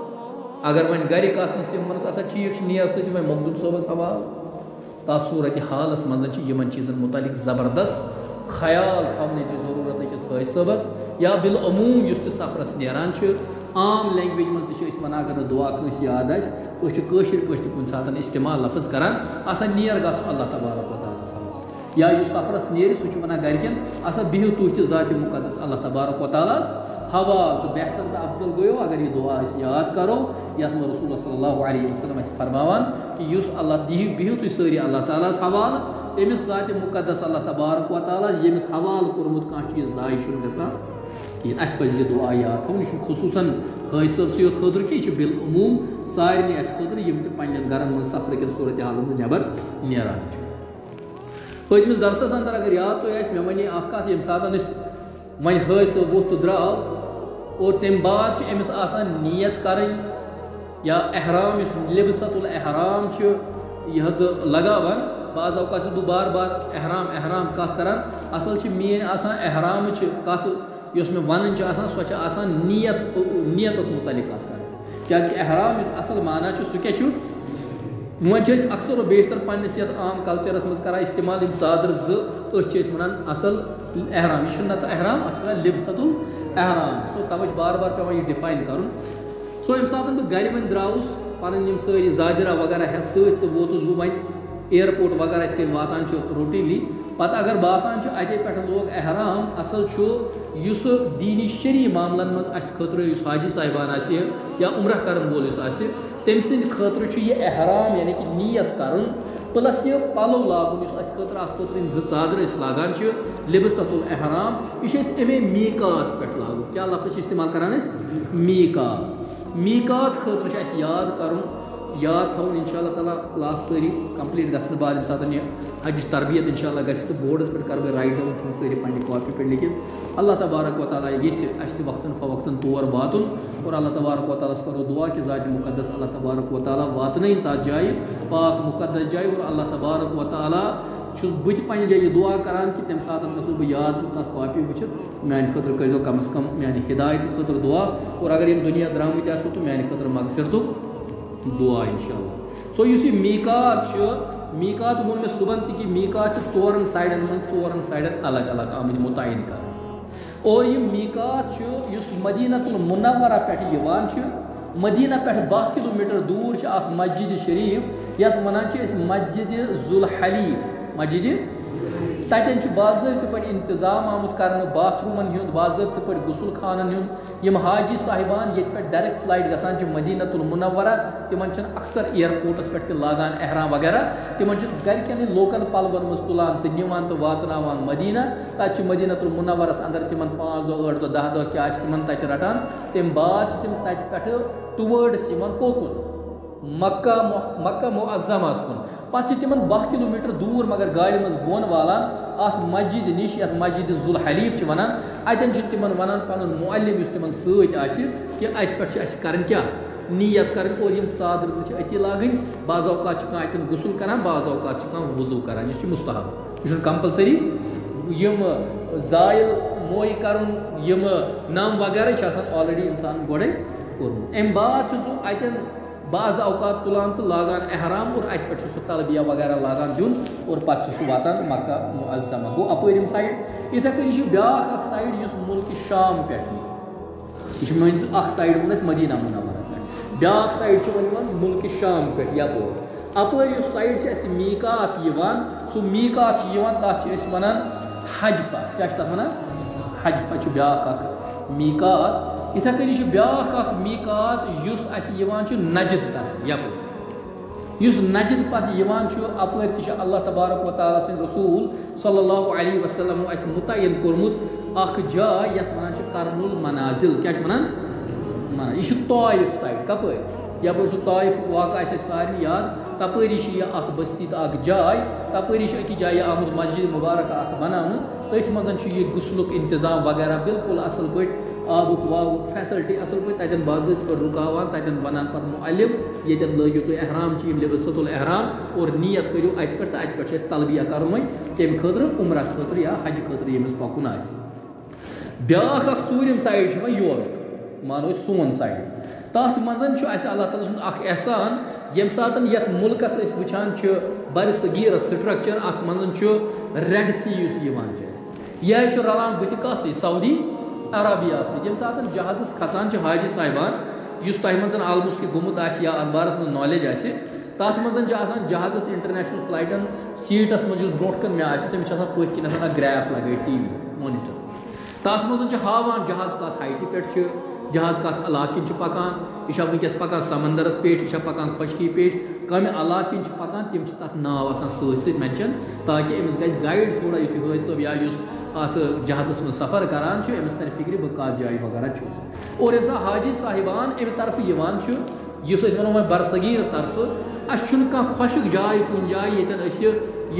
اگر وۄنۍ گرِکۍ آسنس تِم وَنس ہسا ٹھیٖک چھُ نیر ژٕ تہِ وۄنۍ مخدوٗم صٲبس حوالہٕ تتھ صوٗرتِ حالس منٛز چھِ یِمن چیٖزن مُتعلق زبردست خیال تھاونٕچ ضروٗرت أکِس حٲج صٲبس یا بالعموٗم یُس تہِ سفرس نیران چھُ عام لینگویج منٛز تہِ چھِ أسۍ وَنان اگر نہٕ دعا کٲنٛسہِ یاد آسہِ أسۍ چھِ کٲشِر پٲٹھۍ تہِ کُنہِ ساتہٕ استعمال لفظ کران آسا نیر گژھُن اللہ تبارک و تعالیٰ ہس حوالہٕ یا یُس سفرس نیرِ سُہ چھُ وَنان گرِکٮ۪ن آسا بِہِو تُہۍ تہِ ذاتِ مُقدس اللہ تبارک و تعالیٰ ہس حوالہٕ تہٕ بہتر تہٕ افضل گوٚو اگر یہِ دعا أسۍ یاد کرو یتھ منٛز رسول صلی اللہ علیہ وسلم اَسہِ فرماوان کہ یُس اللہ بِہِو تُہۍ سٲری اللہ تعالیٰ ہس حوالہٕ تٔمِس ذاتِ مُقدس اللہ تبارک و تعالیٰ ییٚمِس حوالہٕ کوٚرمُت کانٛہہ چیٖز ضایع چھُنہٕ گژھان کِہیٖنۍ اَسہِ پزِ یہِ دعا یاد تھاوُن یہِ چھُنہٕ خصوٗصن حٲج صٲبسٕے یوت خٲطرٕ کینٛہہ یہِ چھُ بالعموٗم سارنٕے اَسہِ خٲطرٕ یِم تہِ پننٮ۪ن گرن منٛز سفرٕکٮ۪ن صوٗرتِ حالن منٛز نٮ۪بر نیران چھِ پٔتمِس درسس اندر اگر یاد تۄہہِ آسہِ مےٚ وَنے اکھ کتھ ییٚمہِ ساتہٕ أسۍ وۄنۍ حٲج صٲب ووٚتھ تہٕ درٛاو اور تمہِ بعد چھِ أمِس آسان نیت کرٕنۍ یا احرام یُس لبست الاحرام چھُ یہِ حظ لگاوان بعض اوقات چھُس بہٕ بار بار احرام کتھ کران اصل چھِ میٲنۍ آسان احرامٕچ کتھ یۄس مےٚ وَنٕنۍ چھِ آسان سۄ چھِ آسان نیتس مُتعلق کتھ کرٕنۍ کیازکہِ احرام یُس اصل معنی چھُ سُہ کیاہ چھُ وۄنۍ چھِ أسۍ اکثر و بیشتر پننِس یتھ عام کلچرس منٛز کران استعمال یِم ژادرٕ زٕ أسۍ چھِ أسۍ ونان اصل احرام یہِ چھُنہٕ نتہٕ احرام اتھ چھِ ونان لبست الاحرام سو توے چھُ بار بار پیٚوان یہِ ڈِفاین کرُن سو ییٚمہِ ساتہٕ بہٕ گرِ وۄنۍ درٛاوُس پنٕنۍ یِم سٲری زاجرا وغیرہ ہٮ۪تھ سۭتۍ تہٕ ووتُس بہٕ وۄنۍ اِیرپورٹ وغیرہ یِتھ کٔنۍ واتان چھُ روٹیٖنلی پتہٕ اگر باسان چھُ اتے پٮ۪ٹھ لوگ احرام اصل چھُ یُس دیٖنی شرعی معاملن منٛز اسہِ خٲطرٕ یُس حاجی صاحبان آسہِ یا عمرہ کرن وول یُس آسہِ تٔمۍ سٕنٛدِ خٲطرٕ چھُ یہِ احرام یعنی کہِ نیت کرُن پلس یہِ پلو لاگُن یُس اسہِ خٲطرٕ اتھ خٲطرٕ یِم زٕ ژادرٕ أسۍ لاگان چھِ لبست الاحرام یہِ چھِ أسۍ امے میٖقات پٮ۪ٹھ لاگُن کیاہ لفظ چھِ استعمال کران أسۍ میٖقات خٲطرٕ چھُ اسہِ یاد کرُن یاد تھاوُن انشاء اللہ تعالیٰ کلاس سٲری کمپلیٖٹ گژھنہٕ بعد ییٚمہِ ساتہٕ یہِ حجِچ تربیت انشاء اللہ گژھِ تہٕ بورڈس پٮ۪ٹھ کرٕ بہٕ رایٹ ڈاوُن تھاوُن سٲری پننہِ کاپی پٮ۪ٹھ لیکھِتھ اللہ تبارک و تعالیٰ ییٚژھِ اَسہِ تہِ وقتاً فوقتاً تور واتُن اور اللہ تبارک و تعالیٰ ہس کرو دعا کہ ذاتِ مُقدس اللہ تبارک و تعالیٰ واتنٲیِن تتھ جایہِ پاک مُقدس جایہِ اور اللہ تبارک و تعالیٰ چھُس بہٕ تہِ پننہِ جایہِ یہِ دعا کران کہ تمہِ ساتہٕ گژھو بہٕ یاد تتھ کاپی وٕچھِتھ میانہِ خٲطرٕ کٔرۍزیو کم از کم میانہِ ہدایتہِ خٲطرٕ دعا اور اگر یِم دُنیا درٛامٕتۍ آسو تہٕ میانہِ خٲطرٕ مغفرتُک دعا انشاء اللہ سو یُس یہِ میٖقات چھُ میقات وون میں صبح تہ کہ میقات چھ 4 سائڈن من 4 سائڈن الگ الگ آمد متعین کر اور یہ میقات چھ یس مدینہ المنورہ پہ یوان چھ مدینہ پہ 12 کلومیٹر دور چھ اخ مسجد شریف یت ونان چھ مسجد ذوالحلیف مسجد تتن باضابطہ پہ انتظام آمت کرنے باتھ رومن ہند باضابطہ پہ غسل خانن ہند یم حاجی صاحبان یہ پہ ڈائریکٹ فلائٹ گژھان مدینہ المنورہ تمن اکثر ایئرپورٹس پہ لاگان احرام وغیرہ تمن گرکن لوکل پلون مز تلان تو نوان تو واتناوان مدینہ تک مدینہ المنورس اندر تمن 5 دۄہ 8 دۄہ 10 دۄہ کیا تمن تت رٹان تم بعد تم تت پہ ٹورڈس کوکن مکہ معظمہ کن پتہ تمن 12 کلومیٹر دور مگر گاڑی مز بون والان ات مسجد نش یت مسجد ذوالحلیف ونان اتن تمن ونان پن معلم اس تمن ست کہ ات پہ کرن کیا نیت کرن اور یم ژادر زٕ اتی لاگن بعض اوقات اتن غسل کران بعض اوقات وضو کران یہ مستحب یہ کمپلسری یم زائل موئی کرن یم نام وغیرہ آلریڈی انسان گوڑے کورمت ام بعد سہ اتن بعض اوقات تلان تو لاگان احرام اور ات پہ سہ تلبیہ وغیرہ لاگان دن اور پتہ سہ واتان مکہ معظمہ گو اپرم سائڈ اتھے کن یہ بیاکھ اخ سائڈ اس ملک شام پہ یہ اخ سائڈ ون اس مدینہ منورہ پہ بیاکھ سائڈ ون ملک شام پہ یپور اپر اس سائڈ اس میقات یوان سہ میقات یوان تک ونان حجفہ کیا تک ونان حجفہ بیاکھ اخ میقات اتھے کن یہ بیاکھ اخ میقات اس اس نجد طرف یپر اس نجد پتہ یوان اپر تہ اللہ تبارک و تعالی سن رسول صلی اللہ علیہ وسلم اس متعین کورمت اخ جائے یس ونان کرن المنازل کیا ونان یہ طائف سائڈ کپر یپر سہ طائف واقع سارے یاد تپری یہ اخ بستی تو اخ جائے تپری اکی جائے آمد مسجد مبارک اخ بنانا تھی مز یہ غسلک انتظام وغیرہ بالکل اصل پہ آبک وابک فیسلٹی اصل پہ تتن باضابطہ پہ رکاوان تتن ونان پہ معلم یتن لگو تھی احرام چیم لبست الحرام اور نیت کرو ات پہ ات پہ تلبیہ کرن وی تمہ خاطر عمرہ خاطر یا حج خاطر یمس پکن آس بیاکھ اخ ژوٗرِم سائڈ یور مانو سون سائڈ تات مزن اللہ تعالیٰ سن اخ احسان یم ساتن یت ملکس وچان بر صغیر سٹرکچر ات مزن ریڈ سی اس یہ رلان بت کس سعودی عربیہ ست یم ساتن جہازس کھسان حاجی صاحبان اس تہ مزن آلموسٹ گومت یا ات بارس من نالیج آسہ تات مزن جہازس انٹرنیشنل فلائٹن سیٹس مز برو کن میں تمس پت کن گریف لگے ٹی وی مانیٹر تات مزن ہاوان جہاز کت ہائٹہ پہ جہاز کت علاقہ پکان یہ ونکس پکان سمندرس پہ یہ پکان خشکی پہ کم علاقہ پکان تم تک ناو آسان ست مینشن تاکہ امس گھس گائیڈ تھوڑا اس حٲج صٲب یا اس ات جہازس من سفر کران امس تر فکر بہ کت جائے وغیرہ اور یم سا حاجی صاحبان امہ طرف یوان اس ونو وۄنۍ برصغیر طرف اس کانٛہہ خۄشک جاے کُنہِ جایہِ ییٚتٮ۪ن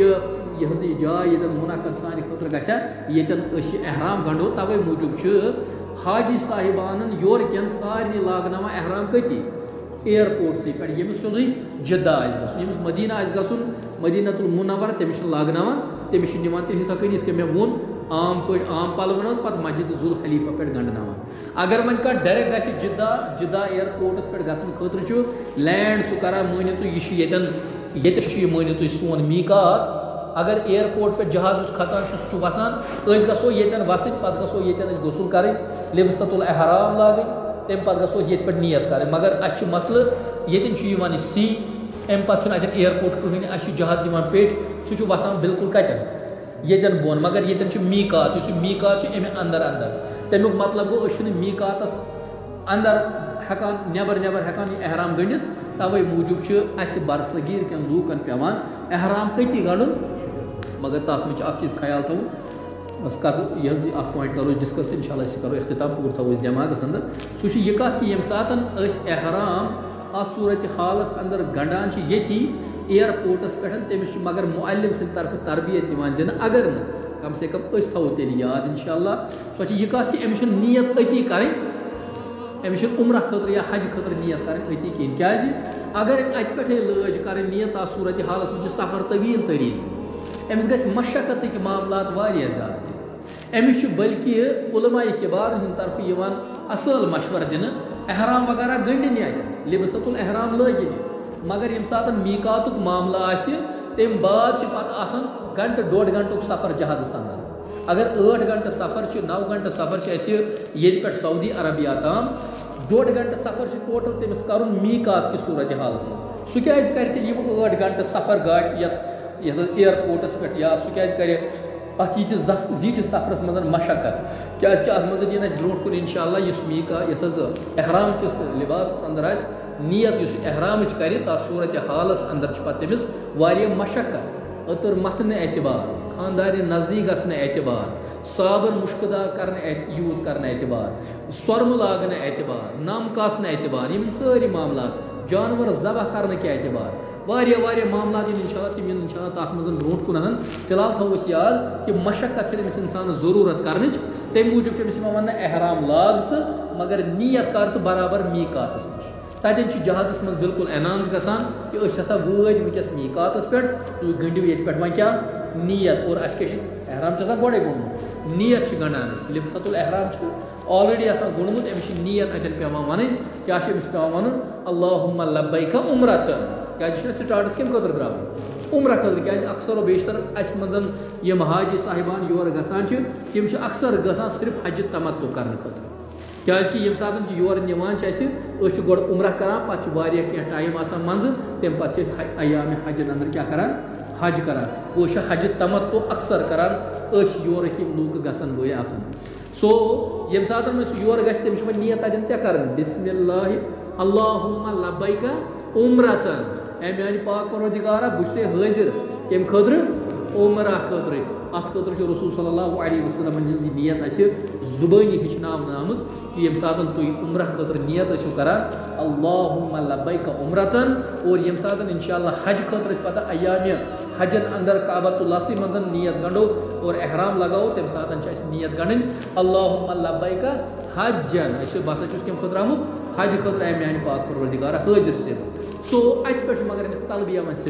یہ جاے ییٚتٮ۪ن منعقد سانہِ خٲطرٕ گژھِ ییٚتٮ۪ن احرام گنڈو توے موٗجوٗب حاجی صاحبانن یورکٮ۪ن سارنٕے لاگناوان احرام کتی ایئرپورٹسٕے پٮ۪ٹھ ییٚمِس سیوٚدُے جدہ آسہِ گژھُن ییٚمِس مدینہ آسہِ گژھُن مدینہ المنورہ تٔمِس چھِ لاگناوان تٔمِس چھِ نِوان تِم یِتھَے کٔنۍ یِتھ کٔنۍ مےٚ ووٚن عام پٲٹھۍ عام پلون حظ پتہٕ مسجد ذوالحلیفہ پٮ۪ٹھ گنڈناوان اگر وۄنۍ کانٛہہ ڈایریکٹ گژھِ جدہ ایئرپورٹس پٮ۪ٹھ گژھنہٕ خٲطرٕ چھُ لینڈ سُہ کران مٲنِو تُہۍ یہِ چھُ ییٚتٮ۪س چھُ یہِ مٲنِو تُہۍ سون میقات اگر ایئرپورٹ پہ جہاز اس کھسان سہ وسان گھو یتن وسن پتہ گھو یتن غسل کریں لبست الحرام لاگن تمہ پتہ گھو یہ پہ نیت کریں مگر اس مسئلہ یتن سی ام پتہ اتن ایئرپورٹ کہین اس جہاز پیٹ سہ وسان بالکل کتن یتن بون مگر یتن میقات اس میقات امہ اندر تمیک مطلب گو اس میقاتس اندر ہکان نیبر ہکان یہ احرام گنڈت توے موجوب اس برصغیر کن لوکن پیوان احرام کتی گنڈن مگر تک میں اخ چیز خیال تھو بس کت یہ اخ پوائنٹ کرو ڈسکس انشاءاللہ اس کرو اختتام پور تھو دماغس اندر سہ یہ کت کہ یم ساتن احرام ات صورت حالس اندر گنڈان یتی ایئرپورٹس پہ تمس مگر معلم سند طرف تربیت دن اگر کم سے کم اس تھو تیل یاد انشاءاللہ سو یہ کت کہ امس نیت اتی کریں امس عمرہ خاطر یا حج خاطر نیت کریں اتی کہین کیازِ اگر ات پہ لٲج کریں نیت ات صورت حالس من سفر طویل ترین امس گژھِ مشقتٕکۍ معاملات واریاہ زیادٕ امس بلکہ علماء کبار ہند طرف یوان اصل مشورہ دنہٕ احرام وغیرہ گنڈن اتن لبست الحرام لٲگِن مگر یم ساتن میقاتُک معاملہ آسہِ تم بعد پتہ آسان گھنٹہ ڈوڑ گھنٹہ سفر جہازس اندر اگر 8 گھنٹہ سفر 9 گھنٹہ سفر یہ پہ سعودی عربیہ تام 1.5 گھنٹہ سفر ٹوٹل تمس کرن میقات کی صورت حالس من سہ کیاز کر تیل 8 گھنٹہ سفر گاڑی یت ایئرپورٹس پہ یا سہ کیاز کر ات زیٹھ سفرس مز مشقت کیاز کہ ات مز دین اس برونٹ کن انشاءاللہ اس میقات یت احرام کس لباس اندر آس نیت اس احرام کر تر صورت حالس اندر پتہ تمس واریاہ مشقت اتر متن اعتبار خاندار نزدیک گھن اعتبار صابن مشکدار کرنے یوز کرنے اعتبار سرم لاگنے اعتبار نم کاسنے اعتبار یم ساری معاملات جانور ذبح کرنے کے اعتبار واریاہ معاملات انشاءاللہ تم انشاءاللہ تک مز برونٹ کن فی الحال تھوس یاد کہ مشقت تمس انسان ضرورت کرنچ تمہ موجود تمس ون احرام لاگ مگر نیت کر برابر میقاتس نش تتن جہازس من بالکل اناؤنس گژھان کہ اس ہسا وٲتۍ ونکس میقاتس پہ تُہۍ گٔنڈِو ییٚتہِ پٮ۪ٹھ وۄنۍ کیٛاہ نیت اور اس احرام آسان گۄڈے گوٚمُت نیت گنڈان لبسۃ الحرام آلریڈی آسان گوٚنمُت أمِس چھِ نیت اتٮ۪ن پیٚوان وَنٕنۍ کیٛاہ چھِ أمِس پیٚوان وَنُن اللہُمہ لبیک عمرةً کیٛازِ چھُنہ سٹاٹس کمہِ خٲطرٕ درٛاوُن عمرہ خٲطرٕ کیٛازِ اکثر و بیشتر اَسہِ منٛز یِم حاجی صاحبان یور گژھان چھِ تِم چھِ اکثر گژھان صرف حجہِ تمتُع کرنہٕ خٲطرٕ کیٛازِ کہ ییٚمہِ ساتہٕ یور نِوان چھِ اَسہِ أسۍ چھِ گۄڈٕ عمرہ کران پتہٕ چھُ واریاہ کینٛہہ ٹایم آسان منٛزٕ تمہِ پتہٕ چھِ أسۍ ایامِ حجن اندر کیٛاہ کران حج کران أسۍ چھِ حجہِ تمتُع اکثر کران أسۍ یورٕکۍ یِم لوٗکھ گژھن وٲلۍ آسان سو ییٚمہِ ساتہٕ وۄنۍ سُہ یور گژھِ تٔمِس چھِ وۄنۍ نیت تتٮ۪ن کیٛاہ کرٕنۍ بسم اللہ اللہُمہ لبیک عمرةً اے میانہِ پاک پروردگارا بہٕ چھُسے حٲضر کمہِ خٲطرٕ عمرہ خٲطرٕ ات خٲطرٕ چھُ رسول صلی اللہ علیہ وسلم ہٕنٛز یہِ نیت اَسہِ زُبٲنی ہیٚچھناونہٕ آمٕژ کہ ییٚمہِ ساتہٕ تُہۍ عمرہ خٲطرٕ نیت ٲسِو کران اللہُمہ لبیک عمرةً اور ییٚمہِ ساتہٕ انشاءاللہ حج خٲطرٕ أسۍ پتہ ایامہِ حجن اندر کعبۃ اللہ سی منٛز نیت گنڈو اور احرام لگاوو تمہِ ساتہٕ چھِ اَسہِ نیت گنڈٕنۍ اللہُمہ لبیک حجن أسۍ بہٕ ہسا چھُس کمہِ خٲطرٕ آمُت حج خٲطرٕ اے میانہِ پاک پروردگارا حٲضر سے سو اتہِ پٮ۪ٹھ چھُ مگر أمِس تلبیہ وۄنۍ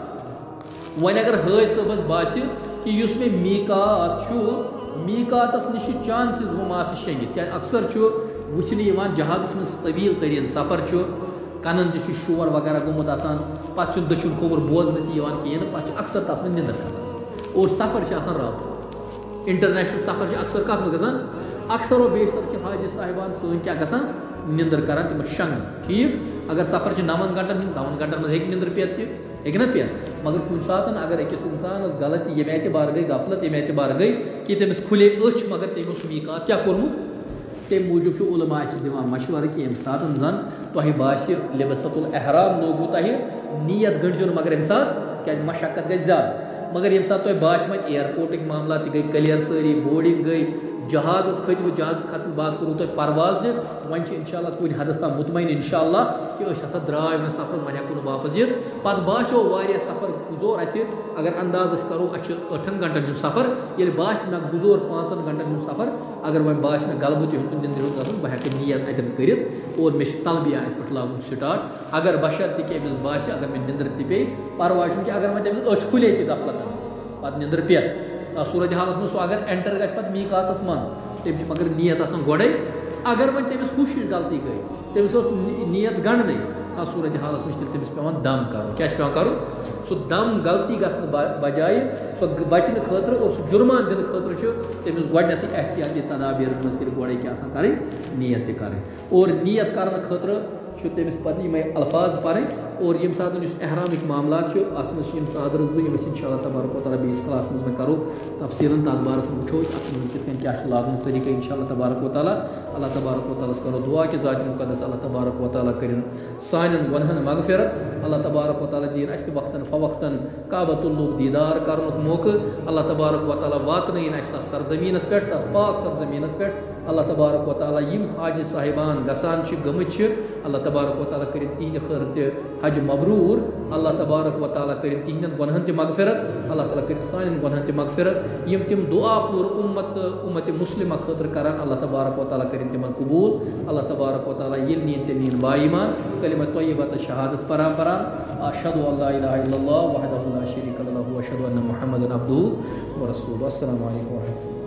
سٹارٹ وۄنۍ اگر حٲج صٲبس باسہِ کہ یُس مےٚ میقات چھُ میقاتس نش چھِ چانسز بہٕ ما آسہٕ شیٚنگِتھ کیٛازِ اکثر چھُ وٕچھنہٕ یِوان جہازس منٛز طویٖل تریٖن سفر چھُ کنن تہِ چھُ شور وغیرہ گوٚمُت آسان پتہٕ چھُنہٕ دٔچھُن کھووُر بوزنہٕ تہِ یِوان کِہیٖنۍ نہٕ پتہٕ چھُ اکثر تتھ منٛز نِندٕر کھسان اور سفر چھُ آسان راتُک انٹرنیشنل سفر چھُ اکثر کتھ منٛز گژھان اکثر و بیشتر چھِ حاجی صاحبان سٲنۍ کیٛاہ گژھان نِندٕر کران تِم شنٛگان ٹھیٖک اگر سفر چھُ 9 گنٹن ہُنٛد 9 گنٹن منٛز ہیٚکہِ نِندٕر پیٚتھ تہِ ہیٚکہِ نا پیٚتھ مگر کُنہِ ساتہٕ اگر أکِس اِنسانس غلطی ییٚمہِ اعتبار گٔے غفلت ییٚمہِ اعتبار گٔے کہِ تٔمِس کھُلے أچھ مگر تٔمۍ اوس میقات کیٛاہ کوٚرمُت تمہِ موٗجوٗب چھُ علما اَسہِ دِوان مشورٕ کہِ ییٚمہِ ساتہٕ زن تۄہہِ باسہِ لبسۃ الحرام لوگوٗ تۄہہِ نیت گٔنڈزیو نہٕ مگر ییٚمہِ ساتہٕ کیٛازِ مشقت گژھِ زیادٕ مگر ییٚمہِ ساتہٕ تۄہہِ باسہِ وۄنۍ اِیرپورٹٕکۍ معاملات تہِ گٔے کلیر سٲری بورڈِنگ گٔے جہازس کھٔتوٕ جہازس کھسنہٕ بعد کوٚروٕ تۄہہِ پرواز تہِ وۄنۍ چھِ انشاءاللہ کُنہِ حدس تام مطمعین انشاءاللہ کہ أسۍ ہسا درٛاے وۄنۍ سفرس وۄنۍ ہٮ۪کو نہٕ واپس یِتھ پتہٕ باسیو واریاہ سفر گُزور اَسہِ اگر انداز أسۍ کرو اَسہِ چھُ 8 گنٹن ہُنٛد سفر ییٚلہِ باسہِ مےٚ گُزور 5 گنٹن ہُنٛد سفر اگر وۄنۍ باسہِ مےٚ غلبہٕ تہِ ہیوٚتُن نِندرِ ہُنٛد گژھُن بہٕ ہٮ۪کہٕ نیت اتٮ۪ن کٔرِتھ اور مےٚ چھِ تلبیہ اتہِ پٮ۪ٹھ لاگُن سٹاٹ اگر بشرطِ کہِ أمِس باسہِ اگر مےٚ نِندٕر تہِ پیٚیہِ پرواے چھُنہٕ کہِ اگر وۄنۍ تٔمِس أچھ کھُلے تہِ غفلتن پتہٕ نِندٕر پیٚتھ صوٗرت حالس منٛز سُہ اگر اٮ۪نٹر گژھِ پتہٕ میقاتس منٛز تٔمِس چھِ مگر نیت آسان گۄڈے اگر وۄنۍ تٔمِس ہُش ہِش غلطی گٔے تٔمِس ٲس نیت گنڈنٕے تتھ صوٗرت حالس منٛز چھِ تیٚلہِ تٔمِس پیٚوان دم کرُن کیٛاہ چھُ پیٚوان کرُن سُہ دم غلطی گژھنہٕ بجایہِ سۄ بچنہٕ خٲطرٕ اور سُہ جُرمان دِنہٕ خٲطرٕ چھُ تٔمِس گۄڈنیٚتھٕے احتیاطی تدابیٖرن منٛز تیٚلہِ گۄڈے کیٛاہ آسان کرٕنۍ نیت تہِ کرٕنۍ اور نیت کرنہٕ خٲطرٕ چھُ تٔمِس پتہٕ یِمے الفاظ پرٕنۍ اور ییٚمہِ ساتہٕ یُس احرامٕکۍ معاملات چھُ اتھ منٛز چھِ یِم ژادرٕ زٕ یِم أسۍ انشاءاللہ تبارک و تعالیٰ بیٚیِس کلاسس منٛز وۄنۍ کرو تفصیٖلن تتھ بارس منٛز وٕچھو أسۍ اتھ منٛز کِتھ کٔنۍ کیٛاہ چھُ لاگنُک طریٖقہٕ انشاءاللہ تبارک و تعالیٰ اللہ تبارک و تعالیٰ ہس کرو دعا کہ ذاتِ مُقدس اللہ تبارک و تعالیٰ کٔرِنۍ سانٮ۪ن گۄنہن مغفرت اللہ تبارک و تعالیٰ دِیِن اَسہِ تہِ وقتن فوقتن کعبۃ اللُّک دیٖدار کرنُک موقعہٕ اللہ تبارک و تعالیٰ واتنٲیِن اَسہِ تتھ سرزمیٖنس پٮ۪ٹھ تتھ پاک سرزمیٖنس پٮ۪ٹھ اللہ تبارک و تعالیٰ یِم حاجہِ صاحبان گژھان چھِ گٔمٕتۍ چھِ اللہ تبارک و تعالیٰ کٔرِنۍ تِہنٛدِ خٲطرٕ تہِ حج مبروٗر اللہ تبارک و تعالیٰ کٔرِنۍ تِہنٛدٮ۪ن گۄنہن تہِ مغفرت اللہ تعالیٰ کٔرِنۍ سانٮ۪ن گۄنہن تہِ مغفرت یِم تِم دعا پوٗرٕ اُمت مُسلمہ خٲطرٕ کران اللہ تبارک و تعالیٰ کٔرِنۍ تِمن قبوٗل اللہ تبارک و تعالیٰ ییٚلہِ نِیِن تیٚلہِ نِیِن با ایمان کلمہ طیبہ تہٕ شہادت پران اشہدُ ان لا الہ الا اللہ وحدہ لا شریٖک لہ واشہدُ ان محمدًا عبدہ ورسولہ السلام علیکم ورحمۃ اللہ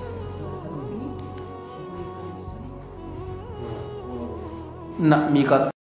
نہ میقات